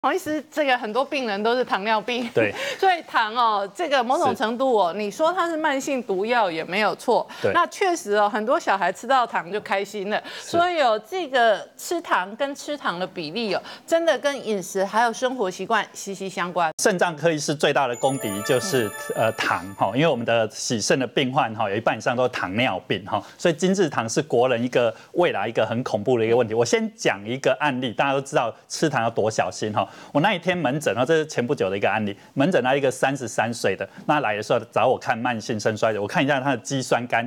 黄医师，这个很多病人都是糖尿病， 对， 所以糖哦，这个某种程度哦，你说它是慢性毒药也没有错。 对， 那确实哦，很多小孩吃到糖就开心了，所以哦，这个吃糖跟吃糖的比例哦，真的跟饮食还有生活习惯息息相关。 肾脏科医师最大的公敌就是糖哈，因为我们的洗肾的病患哈，有一半以上都是糖尿病哈，所以精制糖是国人未来一个很恐怖的一个问题。我先讲一个案例，大家都知道吃糖要多小心哈。我那一天门诊，这是前不久的一个案例，门诊来一个33岁的，那来的时候找我看慢性肾衰竭，我看一下他的肌酸酐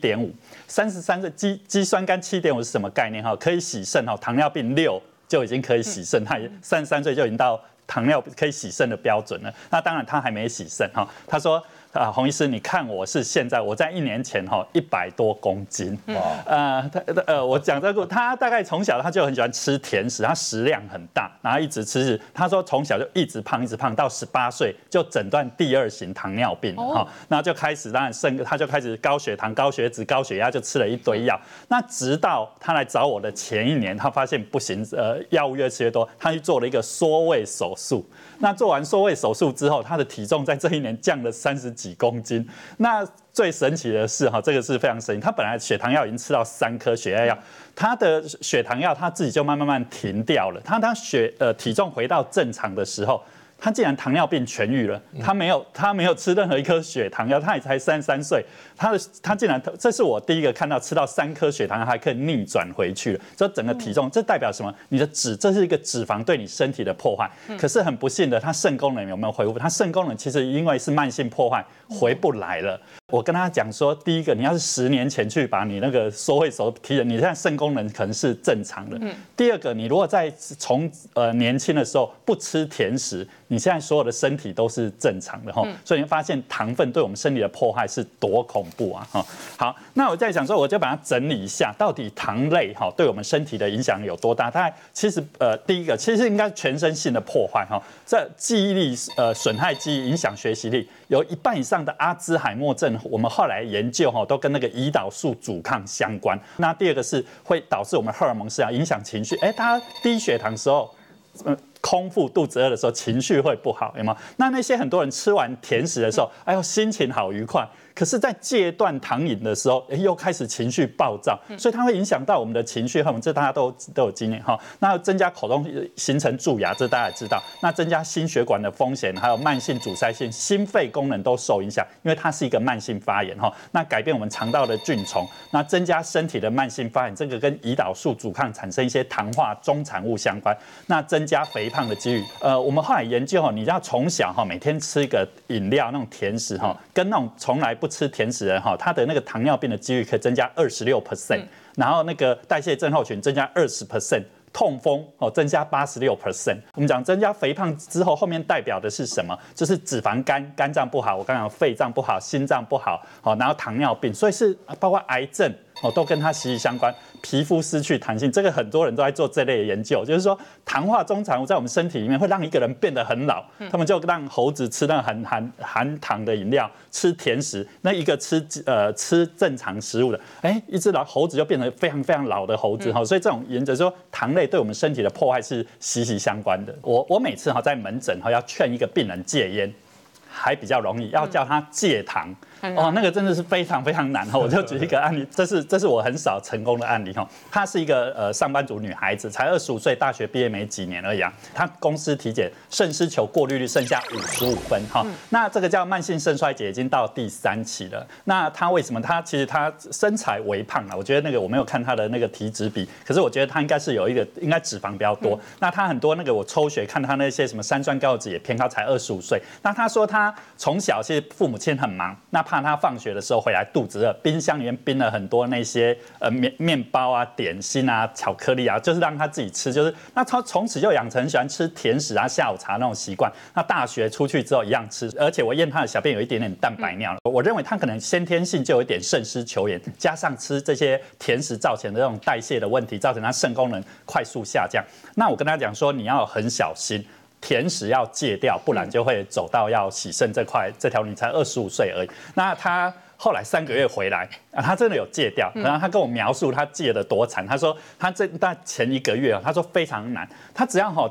7.5，33岁肌酸酐7.5是什么概念哈？可以洗肾哈，糖尿病6就已经可以洗肾，他33岁就已经到糖尿可以洗肾的标准了。那当然他还没洗肾哈，他说。洪医师，你看我是现在，我在1年前100多公斤，我讲这个，他大概从小他就很喜欢吃甜食，他食量很大，然后一直吃，他说从小就一直胖，到18岁就诊断第2型糖尿病哈，那就开始当然他就开始高血糖、高血脂、高血压，就吃了一堆药。那直到他来找我的前1年，他发现不行，药物越吃越多，他去做了一个缩胃手术。那做完缩胃手术之后，他的体重在这1年降了30几公斤。那最神奇的是这个是非常神奇，他本来血糖药已经吃到3颗血压药，他的血糖药他自己就慢慢停掉了。他当体重回到正常的时候，他竟然糖尿病痊愈了，他没有吃任何一颗血糖药，他也才33岁，他竟然，这是我第一个看到吃到3颗血糖药还可以逆转回去了，这整个体重，这代表什么？这是一个脂肪对你身体的破坏。可是很不幸的，他肾功能有没有恢复？他肾功能其实因为是慢性破坏，回不来了。我跟他讲说，第一个，你要是10年前去把你那个缩胃手提了，你现在肾功能可能是正常的。第二个，你如果在从年轻的时候不吃甜食，你现在所有的身体都是正常的哈。所以你会发现糖分对我们身体的破坏是多恐怖啊哈。好，那我在想说，我就把它整理一下，到底糖类对我们身体的影响有多大？大概其实第一个其实应该全身性的破坏哈，这记忆力损害记忆，影响学习力，有1半以上的阿兹海默症。我们后来研究都跟那个胰岛素阻抗相关。那第二个是会导致我们荷尔蒙失调，影响情绪。他低血糖的时候，空腹肚子饿的时候，情绪会不好，有没有？那些很多人吃完甜食的时候，哎呦，心情好愉快。可是，在戒断糖瘾的时候，又开始情绪暴躁，所以它会影响到我们的情绪荷尔蒙，这大家都有经验哈。那增加口中形成蛀牙，这大家也知道。那增加心血管的风险，还有慢性阻塞性，心肺功能都受影响，因为它是一个慢性发炎哈。那改变我们肠道的菌丛，那增加身体的慢性发炎，这个跟胰岛素阻抗产生一些糖化中产物相关。那增加肥胖的几率，我们后来研究你要从小每天吃一个饮料那种甜食跟那种从来不吃甜食的人他的那个糖尿病的几率可以增加26%，然后那个代谢症候群增加20%。痛风增加86%。我们讲增加肥胖之后，后面代表的是什么？就是脂肪肝脏不好，我刚刚讲肺脏不好，心脏不好，然后糖尿病，所以是包括癌症都跟它息息相关。皮肤失去弹性，这个很多人都在做这类的研究，就是说糖化中产物在我们身体里面会让一个人变得很老。他们就让猴子吃那个含糖的饮料，吃甜食，那一个吃正常食物的，一只猴子就变成非常非常老的猴子所以这种研究说糖类对我们身体的破坏是息息相关的。我每次在门诊要劝一个病人戒烟，还比较容易，要叫他戒糖。那个真的是非常非常难我就举一个案例，这是我很少成功的案例她是一个上班族女孩子，才25岁，大学毕业没几年而已她公司体检肾丝球过滤率剩下55分那这个叫慢性肾衰竭，已经到第3期了。那她为什么？其实她身材微胖我觉得那个我没有看她的那个体脂比，可是我觉得她应该是有应该脂肪比较多。那她很多那个我抽血看她那些什么三酸甘油酯也偏高，才25岁。那她说她从小其实父母亲很忙，那怕他放学的时候回来肚子饿，冰箱里面冰了很多那些面包啊、点心啊、巧克力啊，就是让他自己吃。就是那他从此就养成喜欢吃甜食啊、下午茶那种习惯。那大学出去之后一样吃，而且我验他的小便有一点点蛋白尿，我认为他可能先天性就有一点肾丝球炎，加上吃这些甜食造成的这种代谢的问题，造成他肾功能快速下降。那我跟他讲说，你要很小心。甜食要戒掉，不然就会走到要洗肾这条路。你才25岁而已。那他后来3个月回来他真的有戒掉。然后他跟我描述他戒得多惨。他说他前1个月他说非常难。他只要他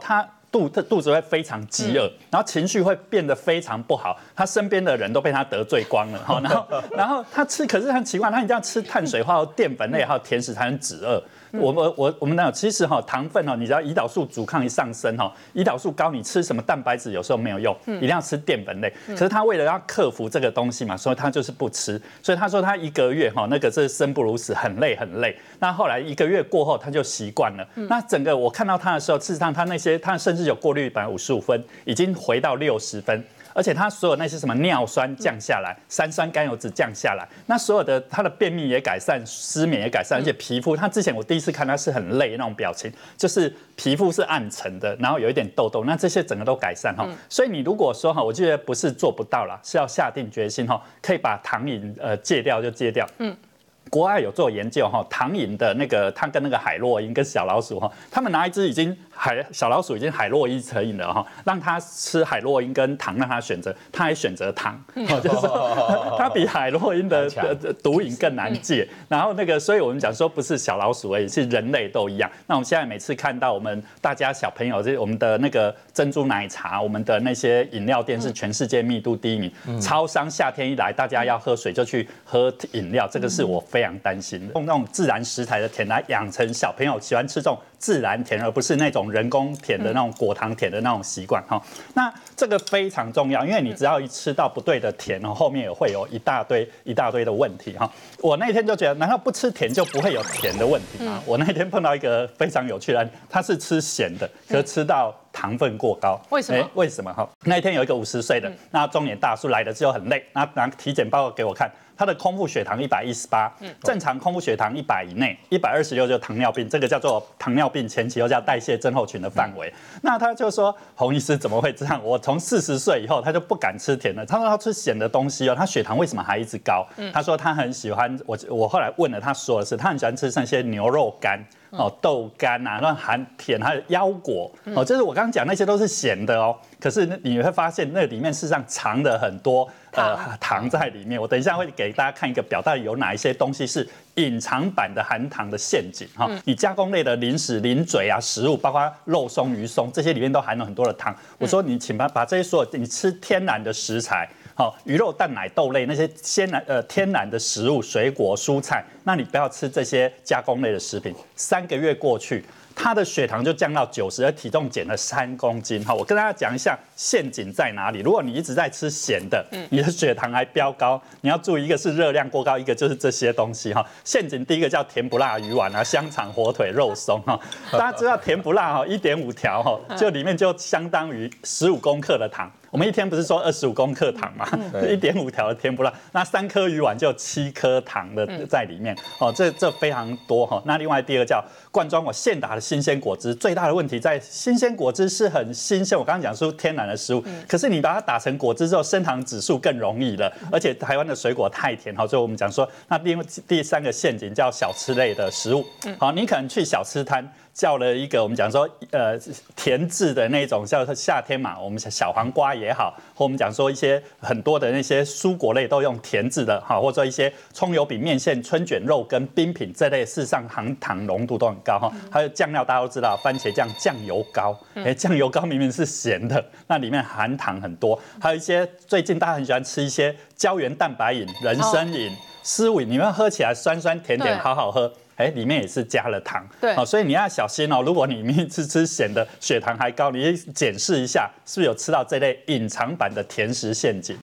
肚子会非常饥饿，然后情绪会变得非常不好，他身边的人都被他得罪光了哈。然后他吃，可是很奇怪，他一定要吃碳水化合物、淀粉类还有甜食才能止饿。我们那其实糖分你只要胰岛素阻抗一上升胰岛素高，你吃什么蛋白质有时候没有用，一定要吃淀粉类。可是他为了要克服这个东西嘛，所以他就是不吃。所以他说他1个月那个是生不如死，很累很累。那后来1个月过后他就习惯了。那整个我看到他的时候，事实上他甚至有过滤率55分，已经回到60分。而且他所有那些什么尿酸降下来，三酸甘油酯降下来，那所有的他的便秘也改善，失眠也改善，而且皮肤，他之前我第一次看他是很累那种表情，就是皮肤是暗沉的，然后有一点痘痘，那这些整个都改善哈。所以你如果说我觉得不是做不到啦，是要下定决心可以把糖瘾戒掉就戒掉。国外有做研究糖瘾的那个，它跟那个海洛因跟小老鼠他们拿一只小老鼠已经海洛因成瘾了让它吃海洛因跟糖，让它选择，它还选择糖，就是说它比海洛因的毒瘾更难戒。然后所以我们讲说不是小老鼠而已，是人类都一样。那我们现在每次看到我们大家小朋友，我们的那个珍珠奶茶，我们的那些饮料店是全世界密度第1名。超商夏天一来，大家要喝水就去喝饮料，这个是我非常担心的。用那种自然食材的甜来养成小朋友喜欢吃这种自然甜，而不是那种人工甜的那种果糖甜的那种习惯那这个非常重要，因为你只要一吃到不对的甜后面也会有一大堆的问题我那天就觉得，难道不吃甜就不会有甜的问题吗？我那天碰到一个非常有趣的案例，他是吃咸的，可是吃到糖分过高。 为什么？ 为什么那一天有一个50岁的，那中年大叔来的之后很累，拿体检报告给我看。他的空腹血糖118，正常空腹血糖100以内，126就是糖尿病，这个叫做糖尿病前期，又叫代谢症候群的范围。那他就说，洪医师怎么会这样？我从40岁以后，他就不敢吃甜的，他说他吃咸的东西他血糖为什么还一直高？他说他很喜欢我后来问了他说的是，他很喜欢吃那些牛肉干。豆干啊，那含甜，还有腰果就是我刚刚讲那些都是咸的可是你会发现那里面事实上藏了很多糖在里面。我等一下会给大家看一个表，到底有哪一些东西是隐藏版的含糖的陷阱你加工类的零食、零嘴啊食物，包括肉松、鱼松，这些里面都含了很多的糖。我说你请把这些所有你吃天然的食材。鱼肉、蛋奶、豆类那些天然的食物、水果、蔬菜，那你不要吃这些加工类的食品。3个月过去，他的血糖就降到90，而体重减了3公斤。我跟大家讲一下陷阱在哪里。如果你一直在吃咸的，你的血糖还飙高，你要注意，一个是热量过高，一个就是这些东西陷阱第一个叫甜不辣鱼丸啊、香肠、火腿、肉松大家知道甜不辣1.5条就里面就相当于15公克的糖。我们一天不是说25公克糖嘛，1.5条的甜不辣，那3颗鱼丸就7颗糖的在里面这非常多那另外第二个叫罐装现打的新鲜果汁，最大的问题在新鲜果汁是很新鲜，我刚刚讲说天然的食物，可是你把它打成果汁之后，升糖指数更容易了，而且台湾的水果太甜所以我们讲说，那第3个陷阱叫小吃类的食物你可能去小吃摊。叫了一个我们讲说甜制的那种，像夏天嘛，我们小黄瓜也好，或我们讲说一些很多的那些蔬果类都用甜制的或者说一些葱油饼、面线、春卷、肉跟冰品这类，事实上含糖浓度都很高还有酱料，大家都知道番茄酱、酱油膏，酱油膏明明是咸的，那里面含糖很多。还有一些最近大家很喜欢吃一些胶原蛋白饮、人参饮、丝饮，你们喝起来酸酸甜甜，好好喝。里面也是加了糖，所以你要小心如果你明明吃咸的，血糖还高，你检视一下是不是有吃到这类隐藏版的甜食陷阱。